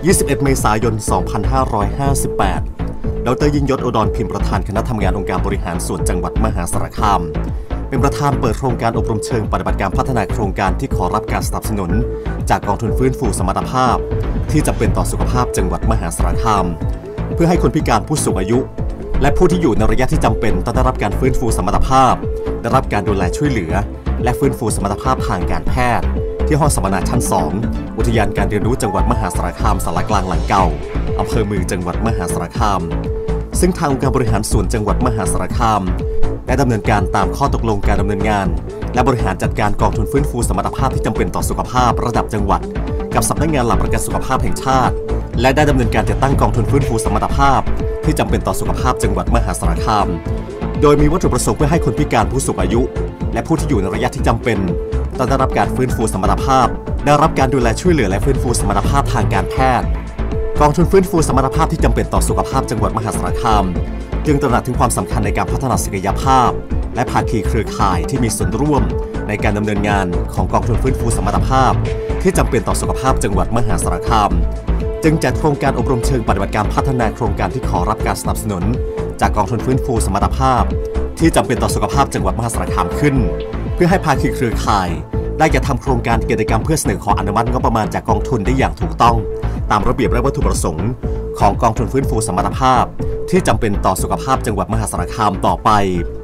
21 เมษายน 2558 ดร.ยิ่งยศ โอฎรพิมพ์ประธานคณะทำงานองค์การบริหารส่วนจังหวัดมหาสารคามเป็นประธานเปิดโครงการอบรมเชิงปฏิบัติการพัฒนาโครงการที่ขอรับการสนับสนุนจากกองทุนฟื้นฟูสมรรถภาพที่จำเป็นต่อสุขภาพจังหวัดมหาสารคามเพื่อให้คนพิการผู้สูงอายุและผู้ที่อยู่ในระยะที่จำเป็นต้องได้รับการฟื้นฟูสมรรถภาพได้รับการดูแลช่วยเหลือและฟื้นฟูสมรรถภาพทางการแพทย์ที่ห้องสัมมนาชั้น 2 อุทยานการเรียนรู้จังหวัดมหาสารคามศาลากลางหลังเก่าอำเภอเมืองจังหวัดมหาสารคามซึ่งทางองค์การบริหารส่วนจังหวัดมหาสารคามได้ดำเนินการตามข้อตกลงการดำเนินงานและบริหารจัดการกองทุนฟื้นฟูสมรรถภาพที่จำเป็นต่อสุขภาพระดับจังหวัดกับสำนักงานหลักประกันสุขภาพแห่งชาติและได้ดำเนินการจัดตั้งกองทุนฟื้นฟูสมรรถภาพที่จำเป็นต่อสุขภาพจังหวัดมหาสารคามโดยมีวัตถุประสงค์เพื่อให้คนพิการผู้สูงอายุและผู้ที่อยู่ในระยะที่จำเป็นต้องได้รับการฟื้นฟูสมรรถภาพได้รับการดูแลช่วยเหลือและฟื้นฟูสมรรถภาพทางการแพทย์กองทุนฟื้นฟูสมรรถภาพที่จำเป็นต่อสุขภาพจังหวัดมหาสารคามจึงตระหนักถึงความสำคัญในการพัฒนาศักยภาพและภาคีเครือข่ายที่มีส่วนร่วมในการดำเนินงานของกองทุนฟื้นฟูสมรรถภาพที่จำเป็นต่อสุขภาพจังหวัดมหาสารคามจึงจัดโครงการอบรมเชิงปฏิบัติการพัฒนาโครงการที่ขอรับการสนับสนุนจากกองทุนฟื้นฟูสมรรถภาพที่จำเป็นต่อสุขภาพจังหวัดมหาสารคามขึ้นเพื่อให้ภาคีเครือข่ายได้กระทำโครงการกิจกรรมเพื่อเสนอขออนุมัติงบประมาณจากกองทุนได้อย่างถูกต้องตามระเบียบและวัตถุประสงค์ของกองทุนฟื้นฟูสมรรถภาพที่จำเป็นต่อสุขภาพจังหวัดมหาสารคามต่อไป